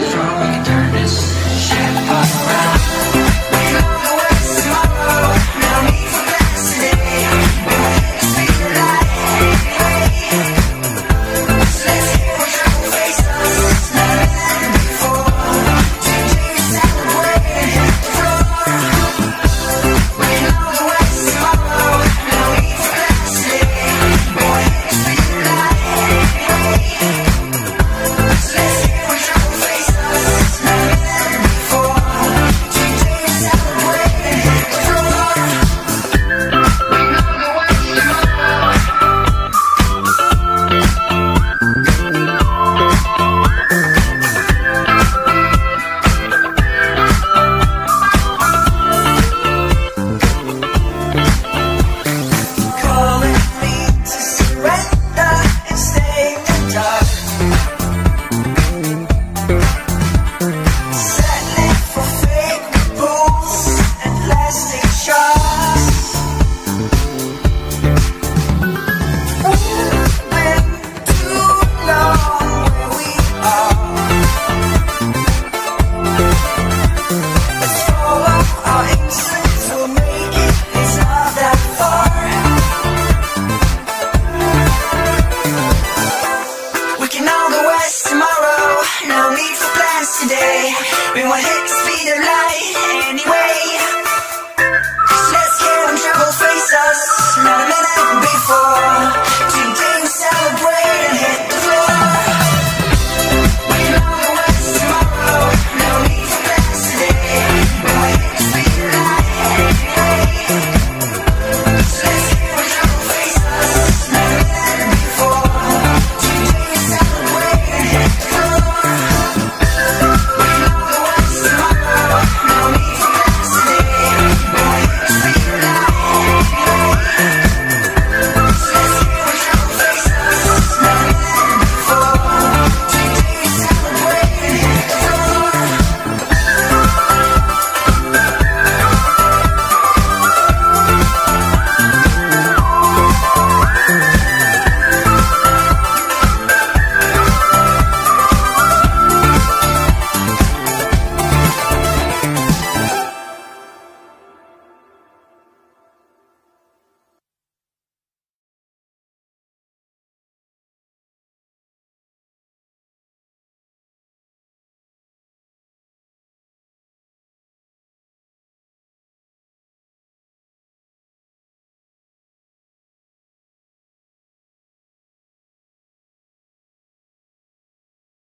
strong, we can turn this ship around. We can all the way tomorrow, no need for plans today. We will hit the speed of light. So let's hit what trouble face us, never been before. Today we celebrate the floor. We can all the way tomorrow, no need for plans today. We will hit the speed of light. So let's hit what trouble face us, never been before. Today we celebrate the floor. We can all the way tomorrow. Calling me to surrender and stay in the dark. Settling for fake rules and lasting trust. We've been too long where we are. Let's follow our instincts, we'll make it. It's not that far. We can all go west tomorrow, no need for plans today. We will hit the speed of light.